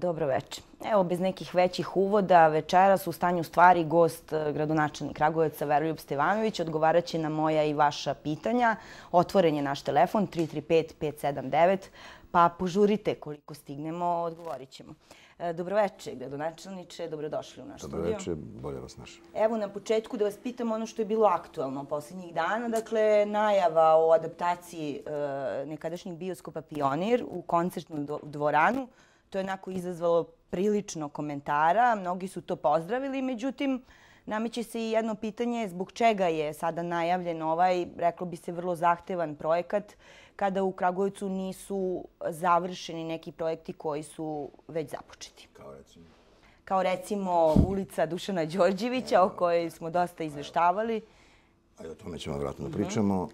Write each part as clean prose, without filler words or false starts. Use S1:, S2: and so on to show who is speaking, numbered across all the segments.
S1: Dobro večer. Evo, bez nekih većih uvoda, večeras u stanju stvari gost gradonačelnik Kragujevca Veroljub Stevanović odgovarat će na moja i vaša pitanja. Otvoren je naš telefon 335-579, pa požurite koliko stignemo, odgovorit ćemo. Dobro večer, gradonačelniče, dobrodošli u naš studio.
S2: Dobro večer, bolje vas našao.
S1: Evo na početku da vas pitam ono što je bilo aktuelno posljednjih dana. Dakle, najava o adaptaciji nekadašnjeg bioskopa Pionir u koncertnu dvoranu. To je onako izazvalo prilično komentara. Mnogi su to pozdravili, međutim, nameće se i jedno pitanje zbog čega je sada najavljen ovaj, reklo bi se, vrlo zahtevan projekat kada u Kragujevcu nisu završeni neki projekti koji su već započeti. Kao recimo ulica Dušana Đorđevića o kojoj smo dosta izveštavali.
S2: A i o tome ćemo vjerojatno da pričamo.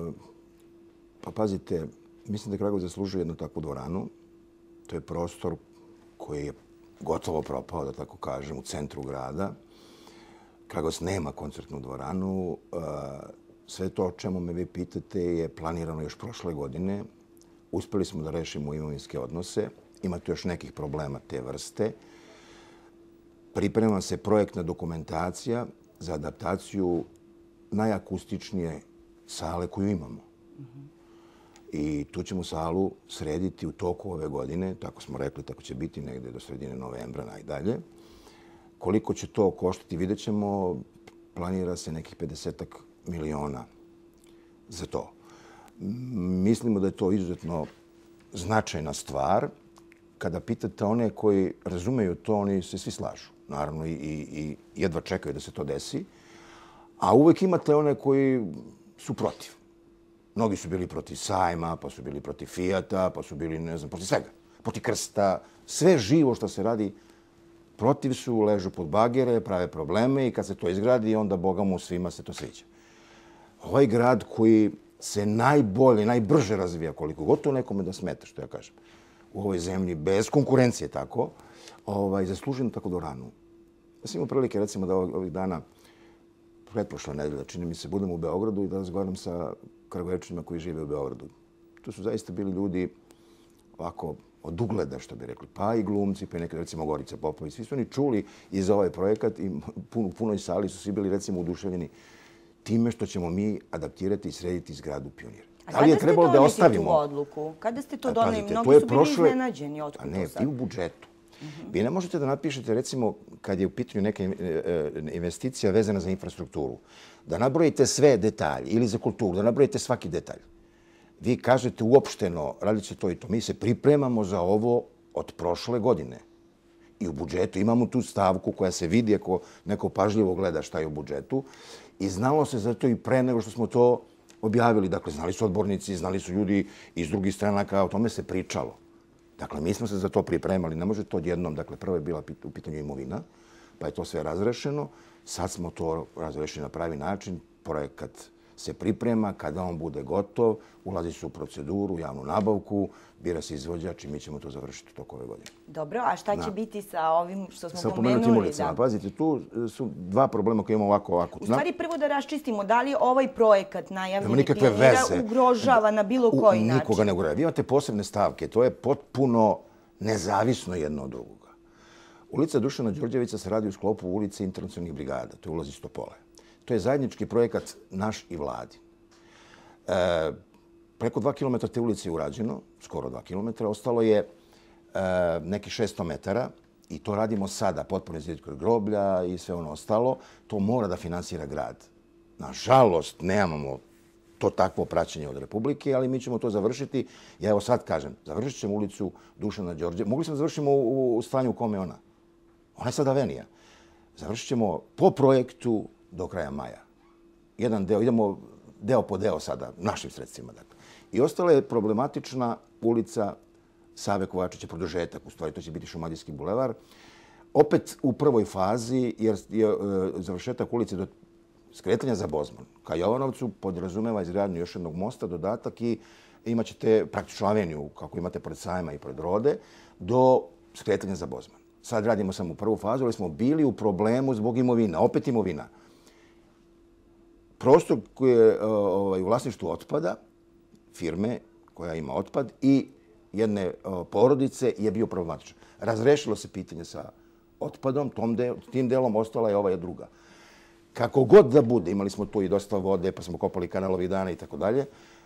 S2: Pa pazite, mislim da Kragujevac zaslužuje jednu takvu dvoranu. To je prostor koji je gotovo propao, da tako kažem, u centru grada. Kragujevac nema koncertnu dvoranu. Sve to o čemu me vi pitate je planirano još prošle godine. Uspeli smo da rešimo imovinske odnose. Ima tu još nekih problema te vrste. Priprema se projektna dokumentacija za adaptaciju najakustičnije sale koju imamo. I tu ćemo salu srediti u toku ove godine, tako smo rekli, tako će biti negde do sredine novembra najdalje. Koliko će to koštati, vidjet ćemo. Planira se nekih 50 miliona za to. Mislimo da je to izuzetno značajna stvar. Kada pitate one koji razumeju to, oni se svi slažu. Naravno i jedva čekaju da se to desi. A uvek imate one koji su protiv. Mnogi su bili protiv sajma, pa su bili protiv Fijata, pa su bili, ne znam, protiv svega. Protiv krsta. Sve živo što se radi protiv su, ležu pod bagere, prave probleme i kad se to izgradi, onda Boga mu svima se to sviđa. Ovaj grad koji se najbolje, najbrže razvija, koliko god to nekome da smeta, što ja kažem, u ovoj zemlji, bez konkurencije tako, zasluženo tako dvoranu. Ja sam imao prilike, recimo, da ovih dana, pretprošle nedelje, čini mi se, budem u Beogradu i da razgovaram sa Kragujevčanima koji žive u Beogradu. Tu su zaista bili ljudi ovako od ugleda, što bi rekli, pa i glumci, pa i neke, recimo, Gorica Popović. Svi su oni čuli i za ovaj projekat i u punoj sali su svi bili, recimo, oduševljeni time što ćemo mi adaptirati i srediti zgradu Pionira.
S1: Da li je trebalo da ostavimo tu odluku? Kada ste to doneli? Mnogi su bili iznenađeni.
S2: A ne, i u budžetu. Vi ne možete da napišete, recimo, kad je u pitanju neka investicija vezana za infrastrukturu, da nabrojite sve detalje ili za kulturu, da nabrojite svaki detalj. Vi kažete uopšteno, radit će to i to. Mi se pripremamo za ovo od prošle godine. I u budžetu imamo tu stavku koja se vidi ako neko pažljivo gleda šta je u budžetu. I znalo se za to i pre nego što smo to objavili. Dakle, znali su odbornici, znali su ljudi iz drugih stranaka, o tome se pričalo. Dakle, mi smo se za to pripremali. Ne može to odjednom. Dakle, prvo je bila u pitanju imovina, pa je to sve razrešeno. Sad smo to razrešili na pravi način. Projekat se priprema. Kada on bude gotov, ulazi se u proceduru, javnu nabavku, bira se izvođač i mi ćemo to završiti u toku ove godine.
S1: Dobro, a šta će biti sa ovim što smo pomenuli?
S2: Sa pomenutim ulicama. Pazite, tu su dva problema koje imamo ovako akutna.
S1: U stvari, prvo da raščistimo, da li ovaj projekat najavljeni Pionira ugrožava na bilo koji način?
S2: Nikoga ne ugrožava. Vi imate posebne stavke. To je potpuno nezavisno jedno od drugoga. Ulica Dušana Đorđevića se radi u sklopu ulice Internacionalnih brigada. To je ulaz iz Topole. To je zajednički projekat naš i vladi. Preko 2 km te ulice je urađeno, skoro 2 km. Ostalo je neki 600 metara i to radimo sada, potpuno izgledati kod groblja i sve ono ostalo. To mora da finansira grad. Nažalost, nemamo to takvo praćenje od Republike, ali mi ćemo to završiti. Ja evo sad kažem, završit ćemo ulicu Dušana Đorđevića. Mogli smo da završimo u stanju u kome je ona. Ona je sad avenija. Završit ćemo po projektu do kraja maja. Jedan deo, idemo deo po deo sada, našim sredstvima. Dakle. I ostala je problematična ulica Save Kovačića, produžetak, u stvari to će biti Šumadijski bulevar. Opet u prvoj fazi, jer je završetak ulice do skretanja za Bozman. Ka Jovanovcu podrazumeva izgradnju još jednog mosta, dodatak i imat ćete praktično aveniju, kako imate pored Sajma i pored Rode, do skretanja za Bozman. Sad radimo samo u prvu fazu, ali smo bili u problemu zbog imovina. Opet imovina. Prostor koji je u vlasništvu otpada, firme koja ima otpad i jedne porodice je bio problematičan. Razrešilo se pitanje sa otpadom, tim delom ostala je ova druga. Kako god da bude, imali smo tu i dosta vode, pa smo kopali kanal ovih dana i tako dalje,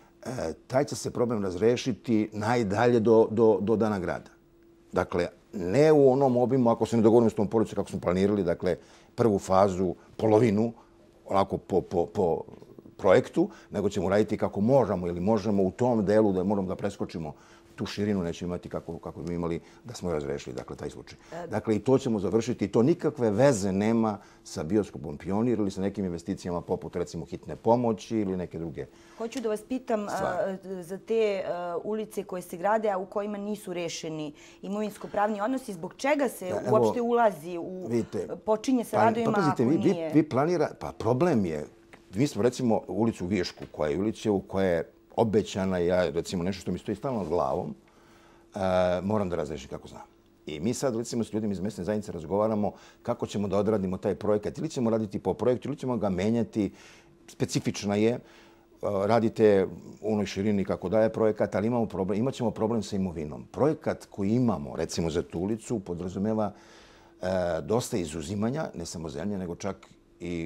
S2: taj će se problem razrešiti najdalje do dana grada. Dakle, ne u onom obimu, ako se ne dogovorimo s tom porodicom kako smo planirali, dakle, prvu fazu, polovinu, onako po projektu, nego ćemo raditi kako možemo ili možemo u tom delu da moramo da preskočimo tu širinu, nećemo imati kako bi imali da smo razrešili, dakle, taj slučaj. Dakle, i to ćemo završiti. To nikakve veze nema sa bioskopom Pionir ili sa nekim investicijama poput, recimo, hitne pomoći ili neke druge.
S1: Hoću da vas pitam za te ulice koje se grade, a u kojima nisu rešeni imovinsko-pravni odnosi, zbog čega se uopšte ulazi u... Počinje sa radovima ako nije...
S2: Vi planira... Pa problem je... Mi smo, recimo, ulicu Viješku, koja je ulica u kojoj je obećana, ja, recimo, nešto što mi stoji stalno nad glavom, moram da razrešim kako znam. I mi sad, recimo, s ljudima iz mesne zajednice razgovaramo kako ćemo da odradimo taj projekat. Ili ćemo raditi po projektu, ili ćemo ga menjati. Specifična je. Radite u onoj širini kako daje projekat, ali imat ćemo problem sa imovinom. Projekat koji imamo, recimo, za tu ulicu, podrazumeva dosta izuzimanja, ne samo zemlje, nego čak i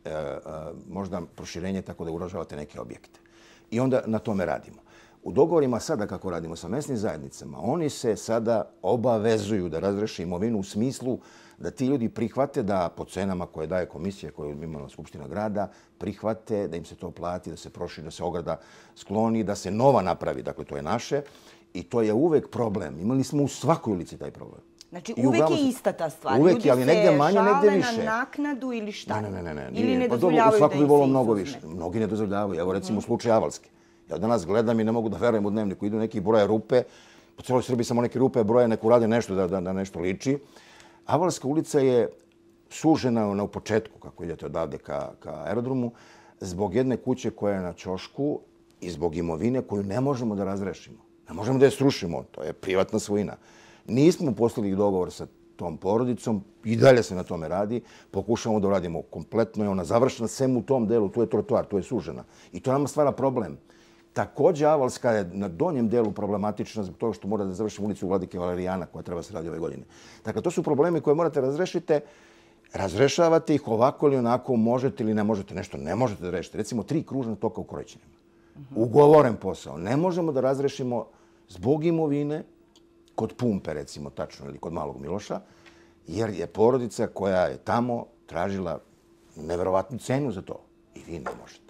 S2: možda proširenje tako da uražavate neke objekte. I onda na tome radimo. U dogovorima sada kako radimo sa mesnim zajednicama, oni se sada obavezuju da razreše imovinu u smislu da ti ljudi prihvate da po cenama koje daje komisija koju je imala Skupština grada, prihvate da im se to plati, da se proširi, da se ograda skloni, da se nova napravi. Dakle, to je naše i to je uvek problem. Imali smo u svakoj ulici taj problem.
S1: Znači, uvek je ista ta stvar.
S2: Uvek je, ali negde manje, negde više.
S1: Ljudi se žale na naknadu ili šta?
S2: Ne.
S1: Ili ne dozvoljavaju da im se izuzme?
S2: Mnogi ne dozvoljavaju. Evo, recimo, u slučaju Avalske. Ja danas gledam i ne mogu da verujem u dnevniku. Idu neki broje rupe. Po celoj Srbiji samo neke rupe broje, neko rade nešto da nešto liči. Avalska ulica je sužena na početku, kako idete odavde ka aerodromu, zbog jedne kuće koja je na ćošku i zbog imovine koju ne možemo da razrešimo. Ne možemo da je srušimo. To je privatna svojina. Nismo postigli dogovor sa tom porodicom, i dalje se na tome radi. Pokušamo da uradimo kompletno, je ona završena, sem u tom delu, tu je trotoar, tu je sužena. I to nama stvara problem. Takođe, Avalska je na donjem delu problematična zbog toga što mora da završimo ulicu Vladike Valerijana koja treba se radi ove godine. Dakle, to su problemi koje morate razrešiti. Razrešavate ih ovako ili onako, možete ili ne možete nešto. Ne možete da rešite. Recimo, 3 kružna toka u Koroćinima. Ugovoren posao. Ne možemo da razrešimo zbog imovine, kod Pumpe, recimo, tačno, ili kod Malog Miloša, jer je porodica koja je tamo tražila neverovatnu cenu za to. I vi ne možete.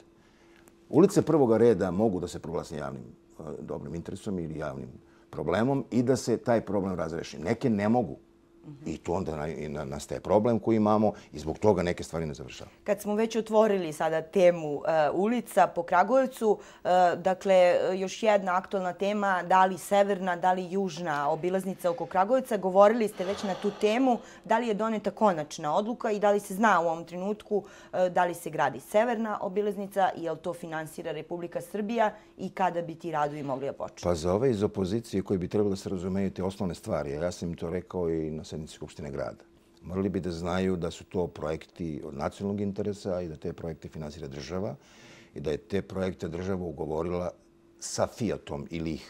S2: Ulice prvoga reda mogu da se proglasne javnim dobrim interesom ili javnim problemom i da se taj problem razreši. Neke ne mogu. I tu onda nastaje problem koji imamo i zbog toga neke stvari ne završavamo.
S1: Kad smo već otvorili sada temu ulica po Kragujevcu, dakle, još jedna aktualna tema, da li severna, da li južna obilaznica oko Kragujevca. Govorili ste već na tu temu, da li je doneta konačna odluka i da li se zna u ovom trenutku da li se gradi severna obilaznica i je li to finansira Republika Srbija i kada bi ti radovi mogli da počnu?
S2: Pa za ove iz opozicije koji bi trebalo da se razumeju te osnovne stvari, ja sam im to rekao i na sednici Skupštine grada. Morali bi da znaju da su to projekti od nacionalnog interesa i da te projekte finansira država i da je te projekte država ugovorila sa Fiatom ili ih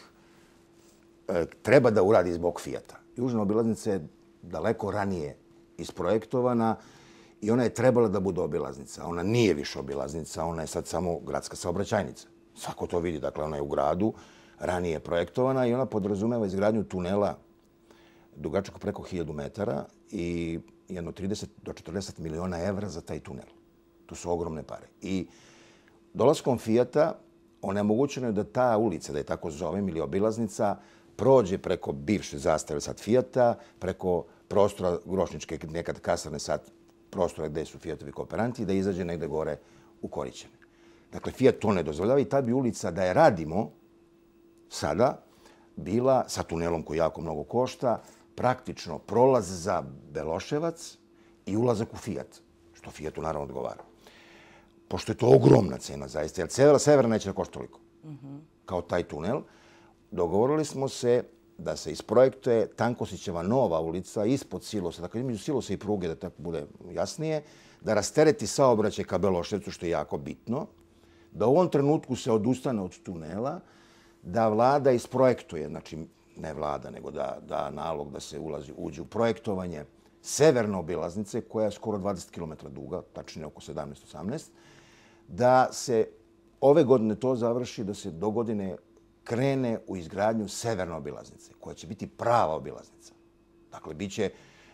S2: treba da uradi zbog Fiata. Južna obilaznica je daleko ranije isprojektovana i ona je trebala da bude obilaznica. Ona nije više obilaznica, ona je sad samo gradska saobraćajnica. Svako to vidi, dakle ona je u gradu, ranije je projektovana i ona podrazumeva izgradnju tunela dugačak preko 1000 metara i jedno 30 do 40 miliona evra za taj tunel. To su ogromne pare. I dolaskom Fiata onemogućeno je da ta ulica, da je tako zovem, ili obilaznica, prođe preko bivše zastave sad Fiata, preko prostora Grošničke, nekad kasarne sad prostora gde su Fiatovi kooperanti, da izađe negde gore u Korićane. Dakle, Fiat to ne dozvoljava i ta bi ulica, da je radimo sada, bila sa tunelom koji jako mnogo košta, praktično prolaz za Beloševac i ulazak u Fiat, što Fiatu naravno odgovara. Pošto je to ogromna cena, zaista, jer severna neće da košta toliko kao taj tunel, dogovorili smo se da se isprojektuje Tankosićeva nova ulica ispod silosa, dakle između silosa i pruge, da tako bude jasnije, da rastereti saobraćaj ka Beloševcu, što je jako bitno, da u ovom trenutku se odustane od tunela, da vlada isprojektuje, znači ne vlada, nego da nalog da se uđe u projektovanje severne obilaznice, koja je skoro 20 km duga, tačnije oko 17-18, da se ove godine to završi, da se do godine krene u izgradnju severne obilaznice, koja će biti prava obilaznica. Dakle, bit će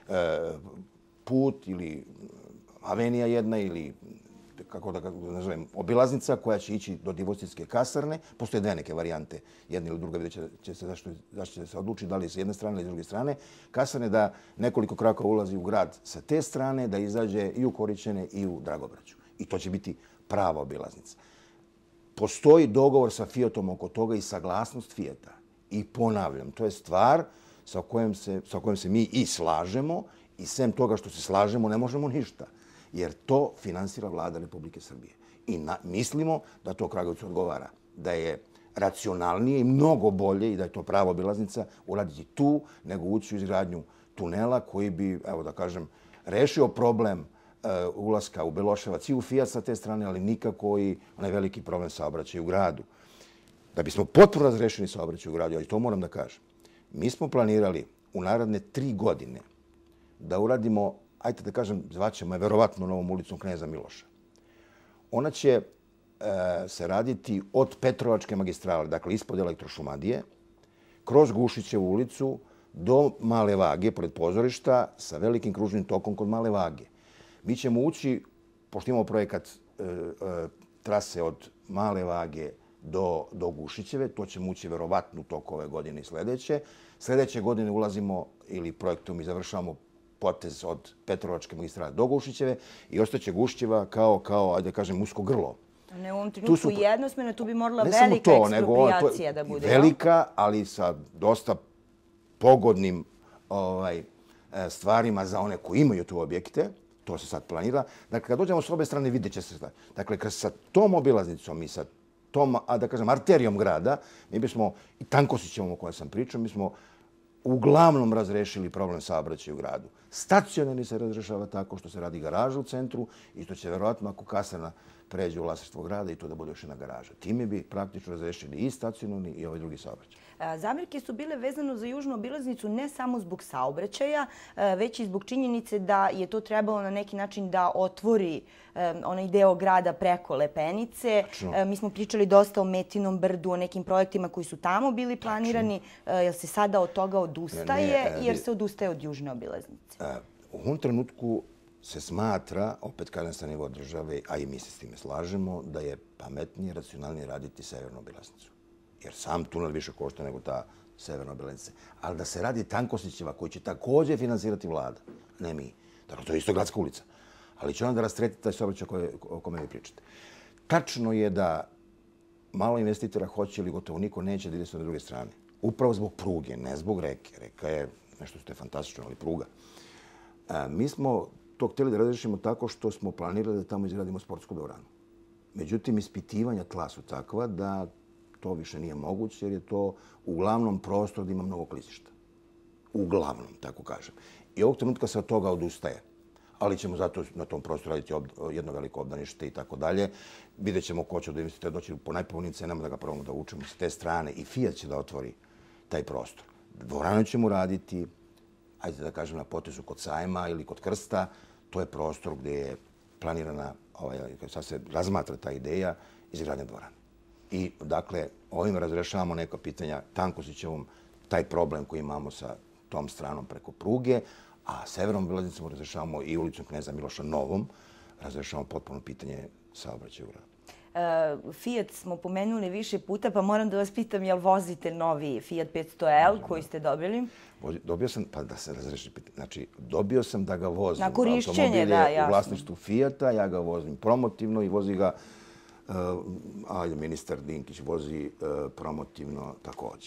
S2: put ili avenija jedna ili kako da nazovem, obilaznica koja će ići do Divostinske kasarne. Postoje dve neke varijante, jedna ili druga, vidjet će se zašto će se odlučiti, da li s jedne strane ili s druge strane. Kasarne da nekoliko krakova ulazi u grad sa te strane, da izađe i u Korićene i u Dragobraću. I to će biti prava obilaznica. Postoji dogovor sa Fiatom oko toga i saglasnost Fiata. I ponavljam, to je stvar sa kojom se mi i slažemo i sem toga što se slažemo ne možemo ništa. Jer to finansira vlada Republike Srbije. I mislimo da to Kragujevcu odgovara. Da je racionalnije i mnogo bolje i da je to prava obilaznica uraditi tu nego ući u izgradnju tunela koji bi, evo da kažem, rešio problem ulaska u Beloševac i u Fiat sa te strane, ali nikako i onaj veliki problem saobraćaja u gradu. Da bismo potpuno razrešili saobraćaj u gradu, ali to moram da kažem, mi smo planirali u naredne 3 godine da uradimo, ajte da kažem, zvaćemo je verovatno novom ulicom Kneza Miloša. Ona će se raditi od Petrovačke magistrale, dakle ispod Elektrošumadije, kroz Gušićevu ulicu do Male Vage, pored pozorišta, sa velikim kružnim tokom kod Male Vage. Mi ćemo ući, pošto imamo projekat trase od Male Vage do Gušićeve, to ćemo ući verovatno u toku ove godine i sledeće. Sledeće godine ulazimo ili projektom i završavamo potez od Petrovačke magistrale do Gušićeve i ostaće Gušićeva kao, ajde da kažem, usko grlo.
S1: Ne u ovom trenutku jednosmjerno, tu bi morala velika eksproprijacija da bude.
S2: Velika, ali sa dosta pogodnim stvarima za one koji imaju tu objekte. To se sad planira. Dakle, kad dođemo s obe strane, vidjet će se. Dakle, sa tom obilaznicom i sa tom, da kažem, arterijom grada, mi bismo, i Tankosićevom o kojoj sam pričao, mi smo uglavnom razrešili problem saobraćaja u gradu. Stacionarni se razrešava tako što se radi garaža u centru i što će verovatno ako kasarna pređe u vlasništvo grada i to da bude još jedna garaža. Time bi praktično razrešili i stacionarni i ovaj drugi saobraćaj.
S1: Zamerke su bile vezano za južnu obilaznicu ne samo zbog saobraćaja, već i zbog činjenice da je to trebalo na neki način da otvori onaj deo grada preko Lepenice. Mi smo pričali dosta o Metinom brdu, o nekim projektima koji su tamo bili planirani. Jel se sada od toga odustaje jer se odustaje od južne obilaznice?
S2: U ovom trenutku se smatra, opet kažem sa nivoa države, a i mi se s time slažemo, da je pametnije, racionalnije raditi severnu obilaznicu. Jer sam tunel više košta nego ta severna obilaznica. Ali da se radi Tankosićeva, koji će također finansirati vlada, ne mi. Dakle, to je isto gradska ulica. Ali će ona da rastreti taj saobraćaj o kome vi pričate. Tačno je da malo investitora hoće ili gotovo niko neće da ide sa druge strane. Upravo zbog pruge, ne zbog reke. Reka je nešto što je fantastično, ali pruga. Mi smo to htjeli da razrešimo tako što smo planirali da tamo izgradimo sportsku dvoranu. Međutim, ispitivanja tla su takva da to više nije moguće jer je to uglavnom prostor da ima mnogo klizišta. Uglavnom, tako kažem. I ovog trenutka se od toga odustaje. Ali ćemo zato na tom prostoru raditi jedno veliko obdanište i tako dalje. Vidjet ćemo ko će da investitora doći po najpovoljnijim cenama da ga probamo da učemo s te strane i Fiat će da otvori taj prostor. Dvoranu ćemo raditi, ajde da kažem, na potezu kod Sajma ili kod Krsta. To je prostor gdje je planirana, sad se razmatra ta ideja, izgradnja dvorana. I, dakle, ovim razrešavamo neka pitanja Tankosićevom, taj problem koji imamo sa tom stranom preko pruge, a severnom obilaznicom razrešavamo i ulicom Kneza Miloša novom, razrešavamo potpuno pitanje saobraćaja u gradu.
S1: Fiat smo pomenuli više puta, pa moram da vas pitam, jel vozite novi Fiat 500L koji ste dobili?
S2: Dobio sam, pa da se razreši pitanje, znači dobio sam da ga vozim.
S1: Na korišćenje, da, jasno.
S2: U vlasništvu Fiata, ja ga vozim promotivno i vozi ga, ministar Dinkić vozi promotivno također.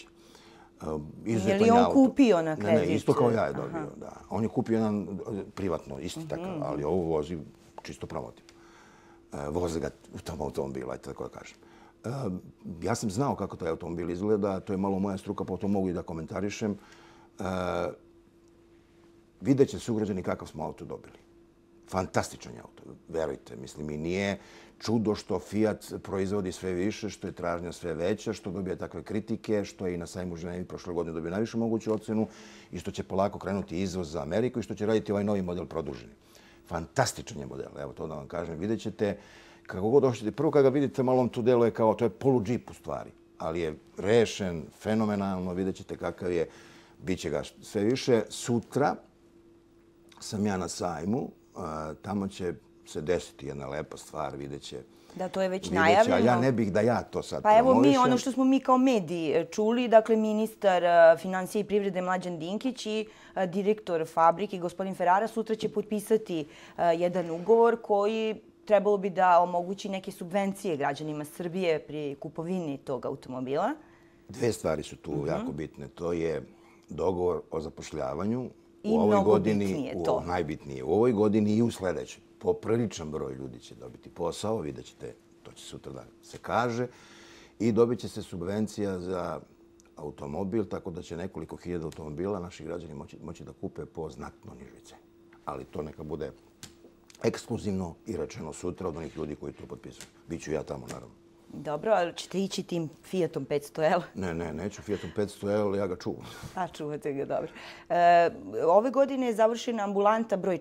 S1: Je li on kupio na kredit?
S2: Ne, isto kao ja je dobio, da. On je kupio jedan privatno, isti takav, ali ovo vozi čisto promotivno. Voze ga u tom automobilu, ajte tako da kažem. Ja sam znao kako taj automobil izgleda, to je malo moja struka, pa to mogu i da komentarišem. Vidjet će sugrađani kakav smo auto dobili. Fantastičan je auto, verujte. Mislim, i nije čudo što Fiat proizvodi sve više, što je tražnja sve veća, što dobija takve kritike, što je i na sajmu u Ženevi prošle godine dobio najvišu moguću ocenu i što će polako krenuti izvoz za Ameriku i što će raditi ovaj novi model produženi. Fantastičan je model, evo to da vam kažem. Vidjet ćete, kako god došćete, prvo kada ga vidite, malo on tu deluje kao, to je polu-džip u stvari, ali je rešen, fenomenalno, vidjet ćete kakav je, bit će ga sve više. Sutra sam ja na sajmu, tamo će se desiti jedna lepa stvar, vidjet će.
S1: Da, to je već najavljeno.
S2: A ja ne bih da ja to sad
S1: Pa evo
S2: promovišem.
S1: ono što smo mi kao mediji čuli, dakle ministar financije i privrede Mlađan Dinkić i direktor fabrike, gospodin Ferrara, sutra će potpisati jedan ugovor koji trebalo bi da omogući neke subvencije građanima Srbije pri kupovini tog automobila.
S2: Dve stvari su tu jako bitne. To je dogovor o zapošljavanju.
S1: I mnogo bitnije to.
S2: Najbitnije. U ovoj godini i u sljedećoj. Popriličan broj ljudi će dobiti posao, vidjet ćete, to će sutra da se kaže, i dobit će se subvencija za automobil, tako da će nekoliko hiljada automobila naši građani moći da kupe po znatno nižoj ceni. Ali to neka bude ekskluzivno i rečeno sutra od onih ljudi koji to potpisuju. Biću ja tamo, naravno.
S1: Dobro, ali ćete ići tim Fiatom 500L?
S2: Ne, neću Fiatom 500L, ja ga čuvam.
S1: A, čuvate ga, dobro. Ove godine je završena ambulanta broj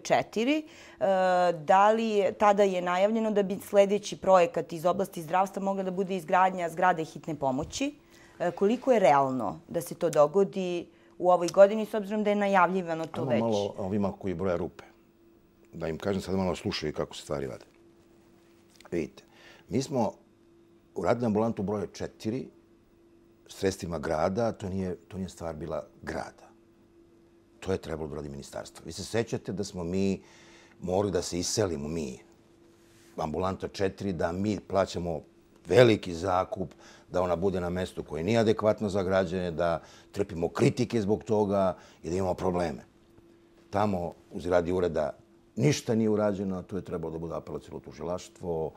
S1: 4. Tada je najavljeno da bi sljedeći projekat iz oblasti zdravstva mogla da bude izgradnja zgrade hitne pomoći. Koliko je realno da se to dogodi u ovoj godini, s obzirom da je najavljivano to već?
S2: Malo ovima koji broja rupe. Da im kažem, sad malo slušaju kako se stvari rade. Vidite, mi smo uradili ambulantu broje 4 sredstvima grada, to nije stvar bila grada. To je trebalo da radi ministarstvo. Vi se sećate da smo mi morali da se iselimo, mi, ambulanta 4, da mi plaćamo veliki zakup, da ona bude na mestu koje nije adekvatno za građane, da trpimo kritike zbog toga i da imamo probleme. Tamo u zgradi ureda ništa nije urađeno, tu je trebalo da bude apelaciono tužilaštvo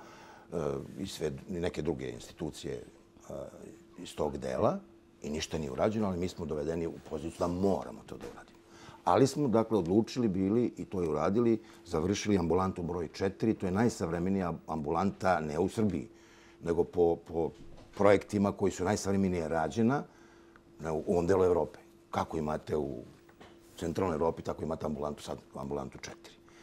S2: i neke druge institucije iz tog dela i ništa nije urađeno, ali mi smo dovedeni u poziciju da moramo to da uradimo. Ali smo, dakle, odlučili bili i to je uradili, završili ambulantu broj 4. To je najsavremenija ambulanta ne u Srbiji, nego po projektima koji su najsavremenije rađena u ovom delu Evrope. Kako imate u centralnoj Evropi, tako imate ambulantu 4.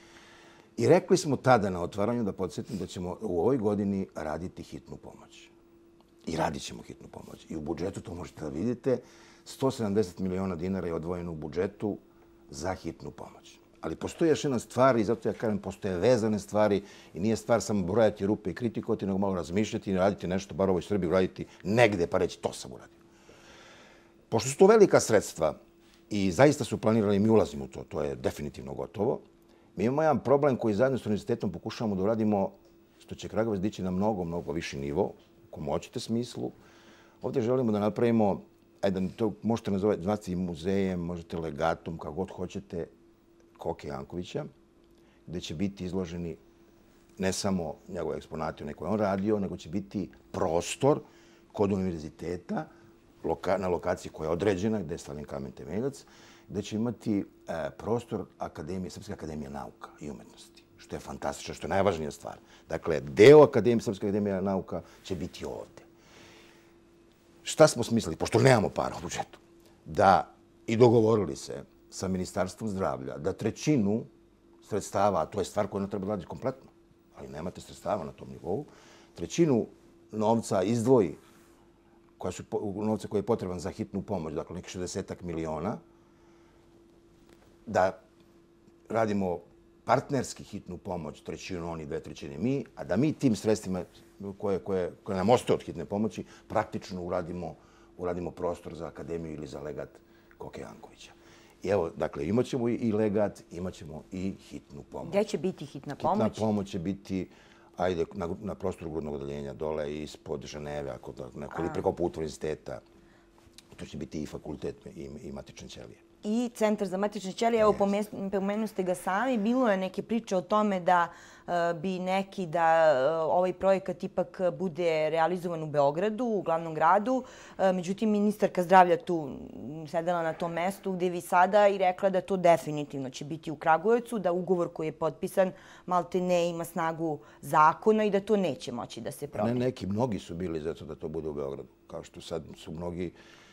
S2: I rekli smo tada na otvaranju, da podsjetim, da ćemo u ovoj godini raditi hitnu pomoć. I radit ćemo hitnu pomoć. I u budžetu, to možete da vidite, 170 miliona dinara je odvojeno u budžetu za hitnu pomoć. Ali postoji još jedna stvar i zato ja kažem, postoje vezane stvari i nije stvar samo brojati rupe i kritikovati, nego malo razmišljati i raditi nešto, bar u ovoj Srbiji uraditi negde pa reći to sam uradio. Pošto su to velika sredstva i zaista su planirali, mi ulazimo u to, to je definitivno gotovo, mi imamo jedan problem koji zajedno s univerzitetom pokušavamo da uradimo, što će Kragujevac dići na mnogo, mnogo viši nivo, u kom hoćete smislu. Ovdje želimo da napravimo, ajde, to možete nazvati muzejem, možete legatom, kako god hoćete, Koke Jankovića, gdje će biti izloženi ne samo njegove eksponate na koje on radio, nego će biti prostor kod univerziteta, na lokaciji koja je određena, gdje je stavljen kamen temeljac, gdje će imati prostor Srpske akademije nauka i umetnosti, što je fantastično, što je najvažnija stvar. Dakle, deo Srpske akademije nauka će biti ovdje. Šta smo smislili, pošto nemamo para u budžetu, da i dogovorili se sa Ministarstvom zdravlja da 1/3 sredstava, a to je stvar koju ne treba raditi kompletno, ali nemate sredstava na tom nivou, 1/3 novca izdvoji, novca koji je potreban za hitnu pomoć, dakle neki 60 miliona, da radimo partnerski hitnu pomoć, 1/3 oni, 2/3 mi, a da mi tim sredstvima koje nam ostaje od hitne pomoći praktično uradimo prostor za akademiju ili za legat Koke Jankovića. I evo, dakle, imat ćemo i legat, imat ćemo i hitnu pomoć.
S1: Gdje će biti hitna pomoć?
S2: Hitna pomoć će biti, ajde, na prostoru grudnog odeljenja, dole ispod Ženeve, ili preko puta univerziteta. To će biti i fakultet i matične ćelije.
S1: i Centar za matične ćelije. Evo, pomenu ste ga sami. Bilo je neke priče o tome da bi da ovaj projekat ipak bude realizovan u Beogradu, u glavnom gradu. Međutim, ministarka zdravlja tu sedela na tom mestu gdje vi sada i rekla da to definitivno će biti u Kragujevcu, da ugovor koji je potpisan malte ne ima snagu zakona i da to neće moći da se promeni.
S2: Mnogi su bili zato da to bude u Beogradu. Kao što sad su mnogi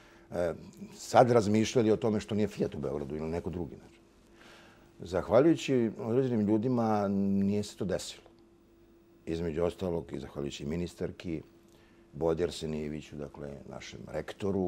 S2: sad razmišljali o tome što nije Fiat u Beogradu ili neko drugi. Zahvaljujući određenim ljudima nije se to desilo. Između ostalog i zahvaljujući ministarki Bodi Arsenijeviću, dakle našem rektoru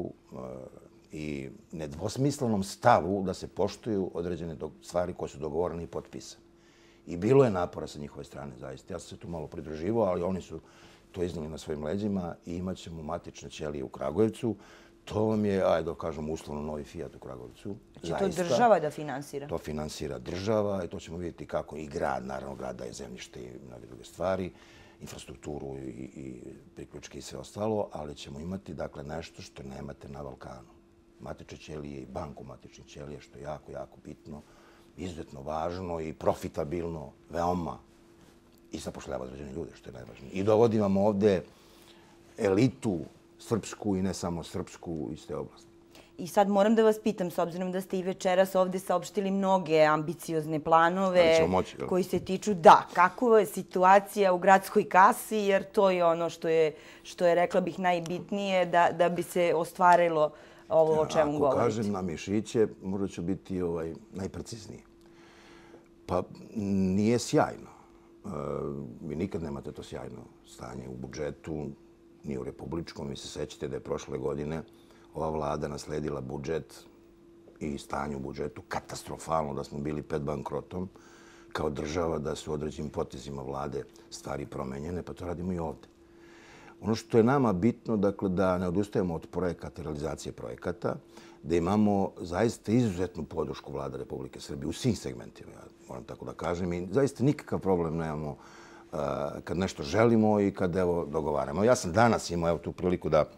S2: i nedvosmislenom stavu da se poštuju određene stvari koje su dogovorene i potpisane. I bilo je napora sa njihove strane, zaista. Ja sam se tu malo pridruživao, ali oni su to iznijeli na svojim leđima i imat ćemo matične ćelije u Kragujevcu. To vam je, ajde da kažem, uslovno novi Fiat u Kragujevcu.
S1: Će to država da finansira?
S2: To finansira država i to ćemo vidjeti kako i grad, naravno grad daje zemljište i mnoge druge stvari, infrastrukturu i priključke i sve ostalo, ali ćemo imati dakle nešto što nemate na Balkanu. Matične ćelije i banku matičnih ćelija, što je jako, jako bitno, izuzetno važno i profitabilno, veoma, i zapošljava određene ljude, što je najvažnije. I dovodi vam ovde elitu srpsku i ne samo srpsku iz te oblasti.
S1: I sad moram da vas pitam, s obzirom da ste i večeras ovdje saopštili mnoge ambiciozne planove koji se tiču, kakva je situacija u gradskoj kasi, jer to je ono što je, rekla bih, najbitnije da bi se ostvarilo ovo o čemu govorite.
S2: Ako kažem na mišiće, možda ću biti najprecizniji. Pa nije sjajno. Vi nikad nemate to sjajno stanje u budžetu, ni u republičkom. Vi se sećate da je prošle godine ova vlada nasledila budžet i stanje u budžetu katastrofalno, da smo bili pred bankrotom kao država, da su određenim potezima vlade stvari promenjene, pa to radimo i ovde. Ono što je nama bitno, dakle, da ne odustajemo od projekata, realizacije projekata, da imamo zaista izuzetnu podršku vlada Republike Srbije u svim segmentima, ja moram tako da kažem, i zaista nikakav problem nemamo kad nešto želimo i kad dogovaramo. Ja sam danas imao tu priliku da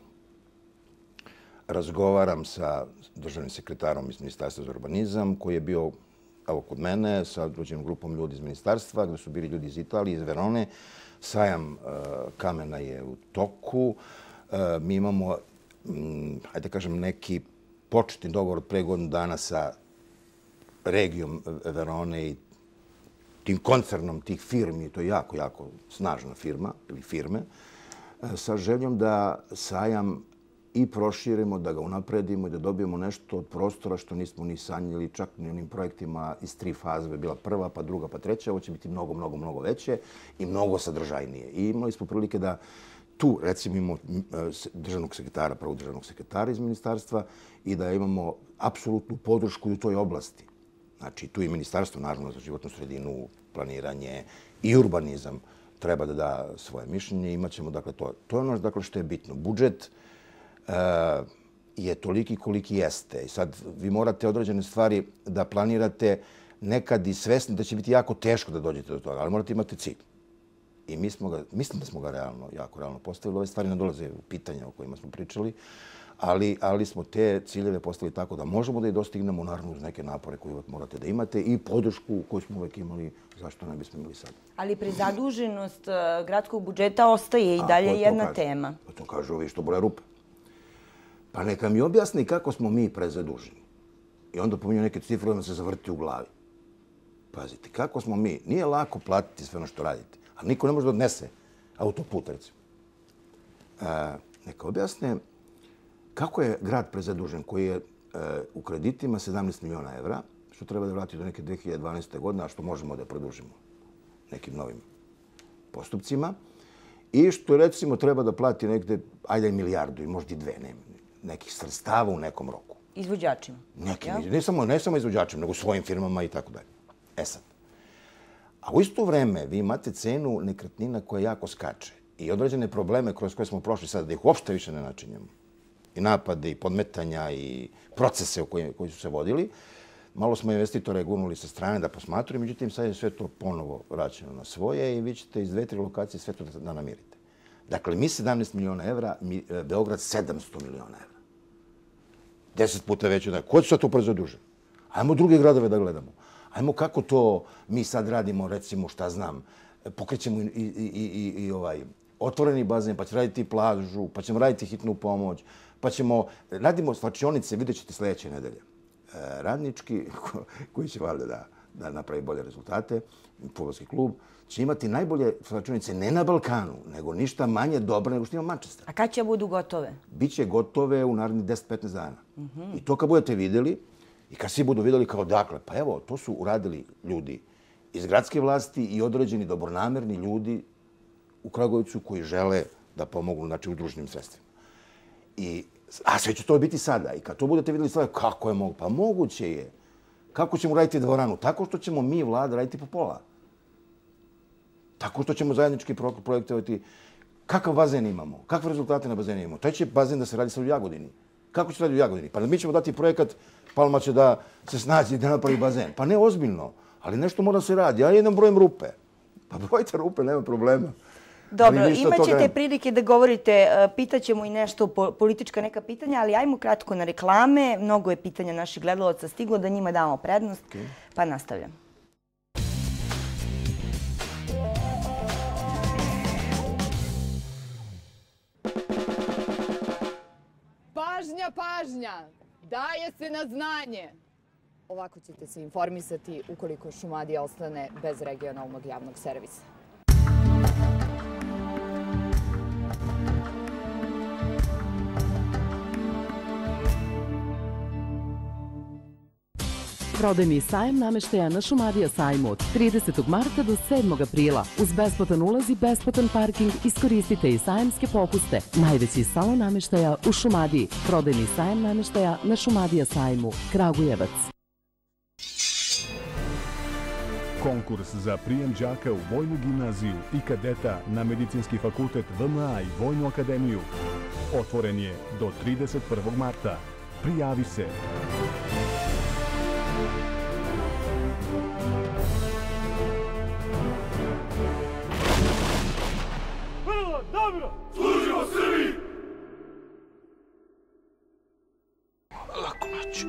S2: razgovaram sa državnim sekretarom iz Ministarstva za urbanizam, koji je bio kod mene sa određenom grupom ljudi iz ministarstva, gde su bili ljudi iz Italije, iz Verone. Sajam kamena je u toku. Mi imamo, ajde kažem, neki početni dogovor od pre godinu dana sa regijom Verone i tim koncernom tih firmi, to je jako, jako snažna firma ili firme, sa željom da sajam i proširimo, da ga unapredimo i da dobijemo nešto od prostora što nismo ni sanjali, čak ni onim projektima iz 3 faze. Bila prva, pa druga, pa treća. Ovo će biti mnogo, mnogo, mnogo veće i mnogo sadržajnije. I imali smo prilike da tu, recimo, imamo državnog sekretara, prvog državnog sekretara iz ministarstva i da imamo apsolutnu podršku u toj oblasti. Znači, tu i ministarstvo, naravno, za životnu sredinu, planiranje i urbanizam treba da da svoje mišljenje. Imaćemo, dakle, to. To je ono, dakle, što je bitno. Budžet je toliki koliki jeste. I sad vi morate određene stvari da planirate nekad i svesni da će biti jako teško da dođete do toga, ali morate imati cilj. I mislim da smo ga jako realno postavili. Ove stvari ne dolaze u pitanja o kojima smo pričali, ali smo te ciljeve postavili tako da možemo da ih dostignemo, naravno uz neke napore koje uvek morate da imate i podršku koju smo uvek imali, zašto ne bismo imali sad.
S1: Ali prezaduženost gradskog budžeta ostaje i dalje jedna tema.
S2: To kažu ovi što bole rupe. Pa neka mi objasni kako smo mi prezaduženi. I onda pominju neke cifre da se zavrti u glavi. Pazite, kako smo mi? Nije lako platiti sve ono što radite, ali niko ne može da odnese autoput, recimo. Neka objasne kako je grad prezadužen koji je u kreditima 17 miliona evra, što treba da vrati do neke 2012. godine, a što možemo da produžimo nekim novim postupcima, i što, recimo, treba da plati negde, ajde, milijardu i možda i 2, nekih sredstava u nekom roku.
S1: Izvođačima?
S2: Ne samo izvođačima, nego svojim firmama i tako dalje. Sad. A u isto vreme vi imate cenu nekretnina koja jako skače i određene probleme kroz koje smo prošli sada, da ih uopšte više ne načinjamo. I napade, i podmetanja, i procese koji su se vodili. Malo smo investitore gurnuli sa strane da posmatruju, međutim, sad je sve to ponovo vraćeno na svoje i vi ćete iz 2-3 lokacije sve to da namirite. Dakle, mi 17 miliona evra, Beograd 700 miliona evra. 10 puta veće. Ko će sad to prezadužen? Ajmo druge gradove da gledamo. Ajmo kako to mi sad radimo, recimo, šta znam, pokrećemo i otvoreni bazen, pa ćemo raditi plažu, pa ćemo raditi hitnu pomoć, pa ćemo, radimo slačionice, vidjet ćete sljedeće nedelje. Radnički, koji će valjda da napravi bolje rezultate, fudbalski klub, će imati najbolje slačionice ne na Balkanu, nego ništa manje dobro nego što ima Manchester.
S1: A kad će budu gotove?
S2: Biće gotove u narednih 10-15 dana. I to kad budete vidjeli, i kad svi budu vidjeli kao dakle, pa evo, to su uradili ljudi iz gradske vlasti i određeni dobronamerni ljudi u Kragujevcu koji žele da pomognu, znači, udruženim sredstvima. A sve će to biti sada. I kad to budete vidjeli sada, kako je moguće? Pa moguće je. Kako ćemo raditi dvoranu? Tako što ćemo mi, vlada, raditi po pola. Tako što ćemo zajednički projektovati. Kakav bazen imamo? Kakve rezultate na bazenu imamo? Taj će bazen da se radi sad u Jagodini. Kako će se radi u Jagodini? Pa mi ćemo dati projekat, Palma će da se snađe i da napravi bazen. Pa ne ozbiljno, ali nešto mora se radi. Ja jednom brojem rupe. Pa brojite rupe, nema problema.
S1: Dobro, imat ćete prilike da govorite, pitaćemo i nešto politička neka pitanja, ali ajmo kratko na reklame. Mnogo je pitanja naših gledalaca stiglo, da njima damo prednost, pa nastavljam.
S3: Pažnja, pažnja! Daje se na znanje! Ovako ćete se informisati ukoliko Šumadija ostane bez regionalnog javnog servisa.
S4: Prodajni sajam nameštaja na Šumadija sajmu od 30. marta do 7. aprila. Uz besplatan ulaz i besplatan parking iskoristite i sajamske popuste. Najveći salon nameštaja u Šumadiji. Prodajni sajam nameštaja na Šumadija sajmu. Kragujevac.
S5: Konkurs za prijem đaka u Vojnu gimnaziju i kadeta na Medicinski fakultet VMA i Vojnu akademiju otvoren je do 31. marta. Prijavi se!
S6: Dobro! Služimo Srbiji!
S2: Laku noć.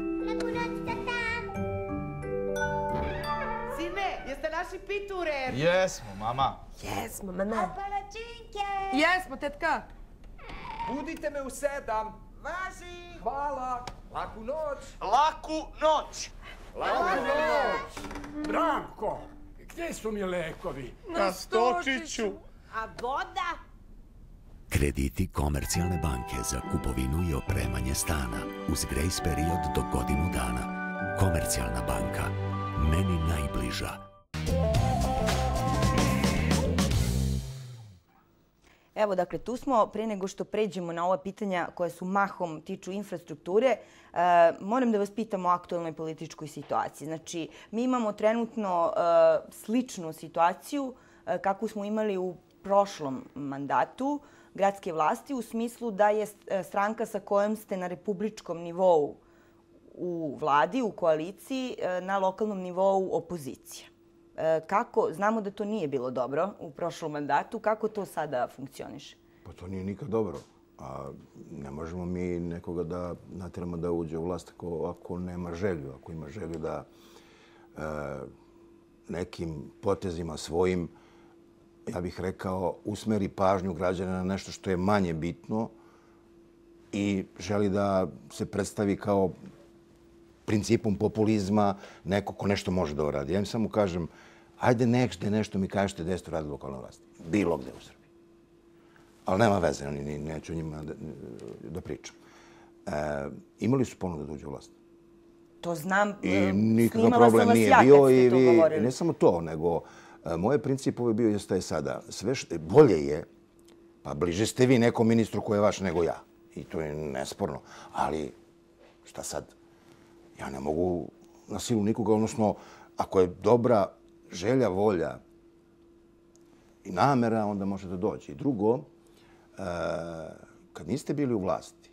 S7: Sine, jeste našli piture?
S6: Jesmo, mama.
S7: Jesmo, mama.
S8: A palačinke?
S7: Jesmo, tetka.
S6: Budite me u 7.
S7: Važi.
S6: Hvala. Laku noć.
S9: Laku noć!
S6: Laku noć. Branko, gdje su mi lekovi?
S9: Na Stočiću.
S8: A voda?
S10: Krediti Komercijalne banke za kupovinu i opremanje stana uz grejs period do godinu dana. Komercijalna banka. Meni najbliža.
S1: Evo, dakle, tu smo. Pre nego što pređemo na ova pitanja koja su mahom tiču infrastrukture, moram da vas pitam o aktualnoj političkoj situaciji. Znači, mi imamo trenutno sličnu situaciju kakvu smo imali u prošlom mandatu gradske vlasti, u smislu da je stranka sa kojom ste na republičkom nivou u vladi, u koaliciji, na lokalnom nivou opozicija. Znamo da to nije bilo dobro u prošlom mandatu. Kako to sada funkcioniše?
S2: Pa to nije nikad dobro. A ne možemo mi nekoga da natjeramo da uđe u vlast ako nema želju. Ako ima želju da nekim potezima svojim, ja bih rekao, usmeri pažnju građana na nešto što je manje bitno i želi da se predstavi kao principom populizma neko ko nešto može da uradi. Ja im samo kažem, ajde nešto mi kažete da jeste uradili lokalna vlast. Bilo gde u Srbiji. Ali nema veze, neću o njima da pričam. Imali su ponudu da uđe u vlast.
S1: To znam,
S2: I nikakav
S1: snimala sam
S2: problem
S1: vas
S2: nije
S1: ja kad
S2: bio
S1: ste
S2: i
S1: to govorili.
S2: ne samo to, nego moj princip je bio i ostaje sada. Sve bolje je, pa bliže ste vi nekom ministru koji je vaš nego ja. I to je nesporno. Ali šta sad? Ja ne mogu na silu nikoga, odnosno ako je dobra želja, volja i namera, onda može da dođe. I drugo, kad niste bili u vlasti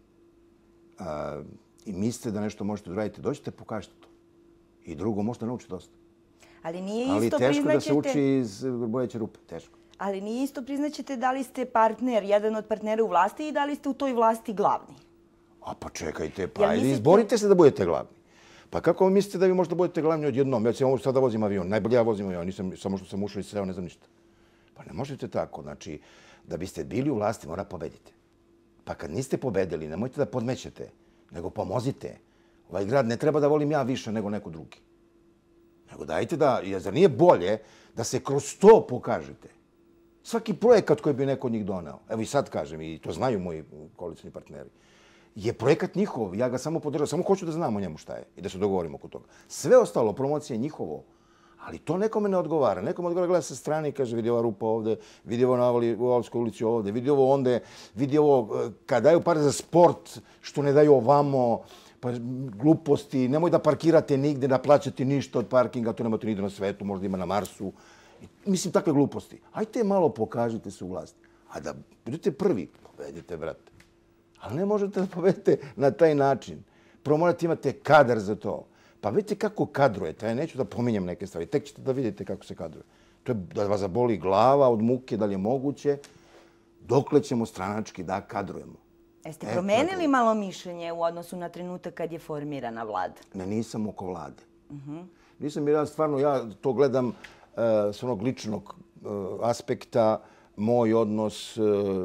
S2: i mislite da nešto možete da uradite, dođite, pokažite to. I drugo, možete naučiti dosta.
S1: Ali nije isto,
S2: ali teško da se
S1: priznaćete...
S2: uči iz bojeće rupe, teško.
S1: Ali nije isto, priznaćete da li ste partner, jedan od partnera u vlasti i da li ste u toj vlasti glavni.
S2: A pa čekajte, pa ajde izborite se da budete glavni. Pa kako vi mislite da vi možda budete glavni odjednom? Ja ću sada vozim avion. Najbolje ja vozim avion. Samo što sam ušao i sreo, ne znam ništa. Pa ne možete tako. Znači, da biste bili u vlasti, mora pobedite. Pa kad niste pobedili, nemojte da podmećete, nego pomozite. Ovaj grad ne treba da volim ja više nego neko drugi. Nego dajte da, zar nije bolje da se kroz to pokažete? Svaki projekat koji bi neko od njih doneo, evo i sad kažem, i to znaju moji koalicijni partneri, je projekat njihov, ja ga samo podržavam, samo hoću da znam o njemu šta je i da se dogovorimo oko toga. Sve ostalo, promocija je njihovo, ali to nekome ne odgovara. Nekome odgovara, gleda sa strane i kaže vidi ova rupa ovde, vidi ovo na Valskoj ulici ovde, vidi ovo onde, vidi ovo kad daju pare za sport, što ne daju ovamo, pa gluposti, nemoj da parkirate nigde, da plaćate ništa od parkinga, to nemate nigde na svetu, možda ima na Marsu. Mislim, takve gluposti. Ajte malo pokažite se u vlasti. A da budete prvi, pobedite, brate. Ali ne možete da pobedite na taj način. Prvo morate imate kadar za to. Pa vidite kako kadrujete. Ja neću da pominjem neke stvari. Tek ćete da vidite kako se kadruje. To je da vas zaboli glava od muke, da li je moguće. Dokle ćemo stranački da kadrujemo.
S1: Jeste promenili malo mišljenje u odnosu na trenutak kad je formirana vlada?
S2: Ne, nisam oko vlade. Nisam, jer ja stvarno, ja to gledam s onog ličnog aspekta. Moj odnos,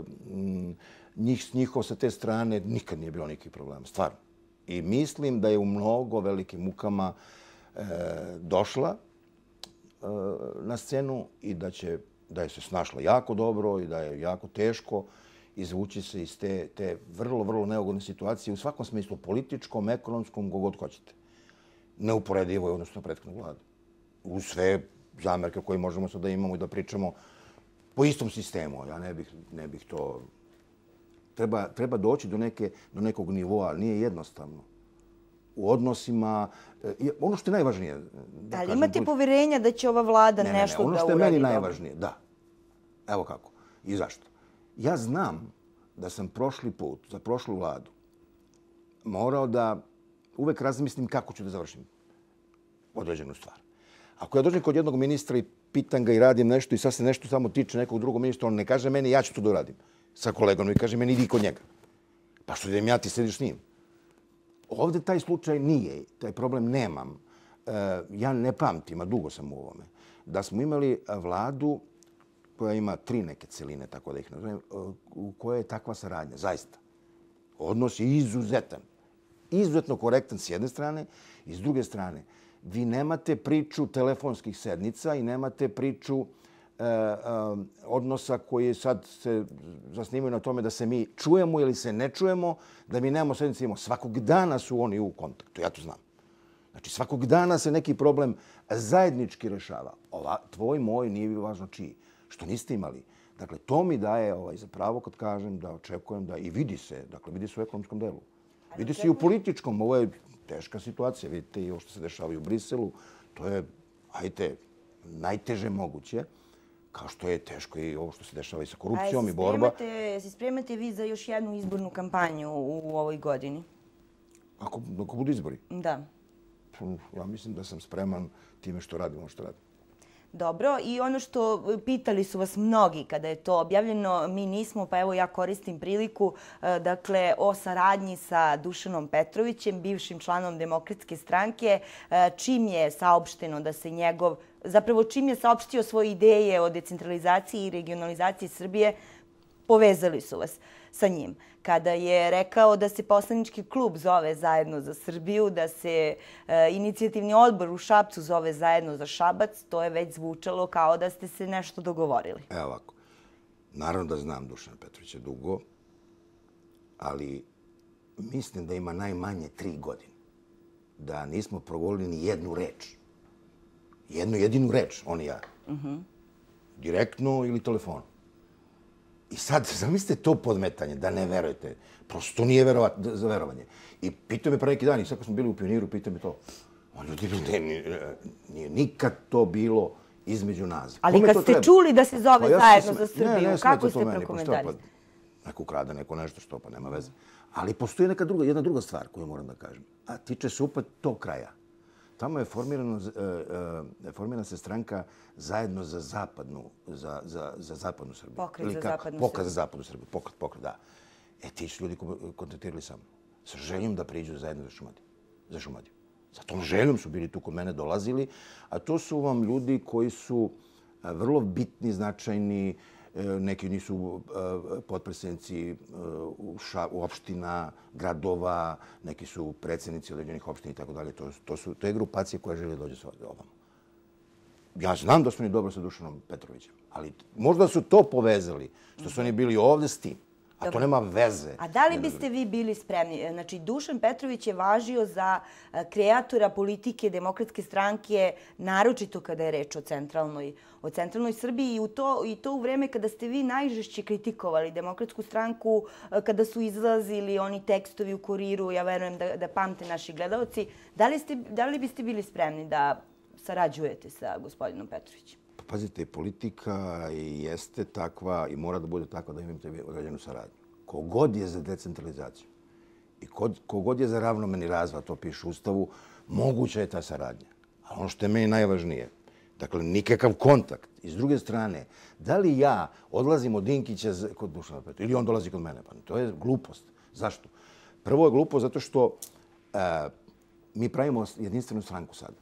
S2: njihov sa te strane, nikad nije bilo nikakvih problema. Stvarno. I mislim da je u mnogo velikim mukama došla na scenu i da je se snašla jako dobro i da je jako teško izvući se iz te vrlo, vrlo neugodne situacije u svakom smislu, političkom, ekonomskom, kogod hoćete. Neuporedivo je odnosno na prethodnu vladu. U sve zamerke koje možemo sad da imamo i da pričamo po istom sistemu. Ja ne bih to... Treba doći do nekog nivoa, nije jednostavno. U odnosima, ono što je najvažnije...
S1: Ali imate poverenja da će ova vlada nešto da uradi?
S2: Ono što je meni najvažnije, da. Evo kako. I zašto? Ja znam da sam prošli put, za prošlu vladu, morao da uvek razmislim kako ću da završim određenu stvar. Ako ja dođem kod jednog ministra i pitam ga i radim nešto i sad se nešto samo tiče nekog drugog ministra, on ne kaže meni ja ću to da uradim sa kolegom i kaže meni idi kod njega. Pa što idem ja, ti sediš s njim. Ovde taj slučaj nije, taj problem nemam. Ja ne pamtim, a dugo sam u ovome, da smo imali vladu koja ima 3 neke celine, tako da ih nazovem, u kojoj je takva saradnja, zaista. Odnos je izuzetan. Izuzetno korektan s jedne strane i s druge strane. Vi nemate priču telefonskih sednica i nemate priču odnosa koji sad se zasnimaju na tome da se mi čujemo ili se ne čujemo, da mi nemamo sednice, imamo. Svakog dana su oni u kontaktu, ja to znam. Znači, svakog dana se neki problem zajednički rešava. Tvoj, moj, nije bilo važno čiji. Što niste imali. Dakle, to mi daje za pravo kad kažem da očekujem da i vidi se, dakle, vidi se u ekonomskom delu. Vidi se i u političkom. Ovo je teška situacija. Vidite i ovo što se dešava i u Briselu. To je, ajte, najteže moguće. Kao što je teško i ovo što se dešava i sa korupcijom i borba.
S1: Se spremate vi za još jednu izbornu kampanju u ovoj godini?
S2: Ako budu izbori?
S1: Da.
S2: Ja mislim da sam spreman time što radimo, što radimo.
S1: Dobro, i ono što pitali su vas mnogi kada je to objavljeno, mi nismo, pa evo ja koristim priliku, dakle, o saradnji sa Dušanom Petrovićem, bivšim članom Demokratske stranke, čim je saopšteno da se njegov, zapravo čim je saopštio svoje ideje o decentralizaciji i regionalizaciji Srbije, povezali su vas sa njim. Kada je rekao da se poslanički klub zove Zajedno za Srbiju, da se inicijativni odbor u Šapcu zove Zajedno za Šabac, to je već zvučalo kao da ste se nešto dogovorili.
S2: Evo ovako. Naravno da znam Dušana Petrovića dugo, ali mislim da ima najmanje 3 godine da nismo progovorili ni jednu reč. Jednu jedinu reč, on i ja. Direktno ili telefonom. I sad, zamislite to podmetanje, da ne verujete. Prosto nije za verovanje. I pitao me pre neki dan, i sad kad smo bili u Pioniru, pitao me to. On ljudi, nije nikad to bilo između nas.
S1: Ali kad ste čuli da se zove Zajedno za Srbiju, kako ste prokomentarisali?
S2: Neko ukrade, neko nešto, što pa nema veze. Ali postoji jedna druga stvar koju moram da kažem. A tiče se opet tog kraja. Tamo je formirana se stranka Zajedno za zapadnu Srbiju.
S1: Pokret za zapadnu Srbiju.
S2: Pokret za zapadnu Srbiju. Pokret, da. Ti su ljudi kontaktirali sa mnom. Sa željom da priđu zajedno za Šumadiju. Sa tom željom su bili tu kod mene, dolazili, a to su vam ljudi koji su vrlo bitni, značajni, neki od njih su potpredsjednici opština, gradova, neki su predsjednici određenih opština i tako dalje. To je grupacija koja želi dođe sa ovamo. Ja znam da su oni dobro sa Dušanom Petrovićem, ali možda su to povezali, što su oni bili ovde s tim. A to nema veze.
S1: A da li biste vi bili spremni? Znači, Dušan Petrović je važio za kreatora politike Demokratske stranke, naročito kada je reč o centralnoj Srbiji i to u vreme kada ste vi najžešće kritikovali Demokratsku stranku, kada su izlazili oni tekstovi u Kuriru, ja verujem da pamte naši gledalci. Da li biste bili spremni da sarađujete sa gospodinom Petrovićem?
S2: Pazite, politika jeste takva i mora da bude takva da imate određenu saradnju. Kogod je za decentralizaciju i kogod je za ravnomerni razvoj, to piše u Ustavu, moguća je ta saradnja. A ono što je meni najvažnije, dakle, nikakav kontakt. I s druge strane, da li ja odlazim od Dinkića kod Dušana Petrovića ili on dolazi kod mene? Pa to je glupost. Zašto? Prvo je glupost zato što mi pravimo jedinstvenu stranku sada.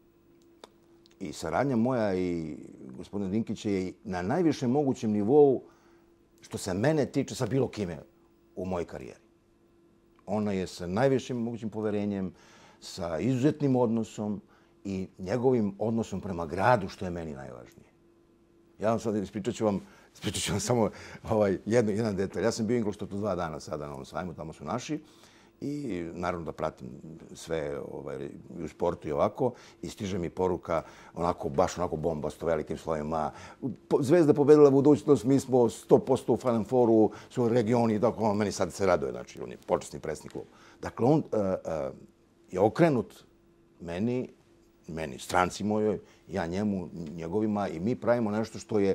S2: I saradnja moja i gospodina Dinkića je na najvišem mogućem nivou što se mene tiče sa bilo kime u mojoj karijeri. Ona je sa najvišim mogućim poverenjem, sa izuzetnim odnosom i njegovim odnosom prema gradu, što je meni najvažnije. Ja vam sad ispričat ću vam samo jedan detalj. Ja sam bio u Ingolstadtu 2 dana sada na ovom sajmu, tamo su naši. I naravno da pratim sve u sportu i ovako. I stiže mi poruka baš onako bombasto, velikim slovima. Zvezda pobedila budućnost, mi smo 100% u Final Fouru, su regioni i tako. Meni sad se raduje, znači on je počasni predsjednik kluba. Dakle, on je okrenut meni, stranci mojoj, ja njemu, njegovima i mi pravimo nešto što je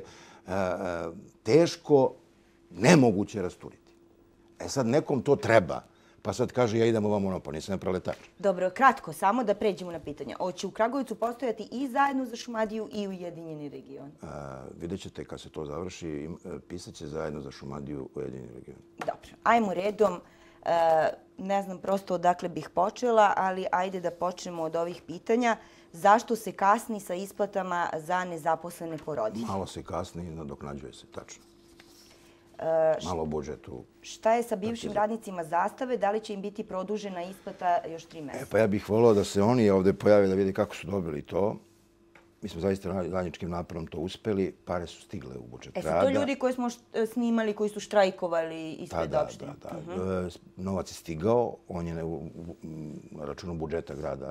S2: teško, nemoguće rasturiti. E sad nekom to treba. Pa sad kaže, ja idem ovamo, pa nisam preletač.
S1: Dobro, kratko, samo da pređemo na pitanje. Hoće u Kragujevcu postojati i Zajedno za Šumadiju i Ujedinjeni region?
S2: Vidjet ćete kad se to završi, pisat će Zajedno za Šumadiju Ujedinjeni region.
S1: Dobro, ajmo redom. Ne znam prosto odakle bih počela, ali ajde da počnemo od ovih pitanja. Zašto se kasni sa isplatama za nezaposlene porodilje?
S2: Malo se kasni i nadoknađuje se, tačno. Malo u budžetu.
S1: Šta je sa bivšim radnicima Zastave? Da li će im biti produžena isplata još 3 mjeseca?
S2: Pa ja bih volio da se oni ovdje pojave da vidi kako su dobili to. Mi smo zaista zajedničkim naporom to uspeli. Pare su stigle u budžet rada.
S1: Su to ljudi koji smo snimali, koji su štrajkovali ispred opštine?
S2: Da. Novac je stigao. On je na računu budžeta grada.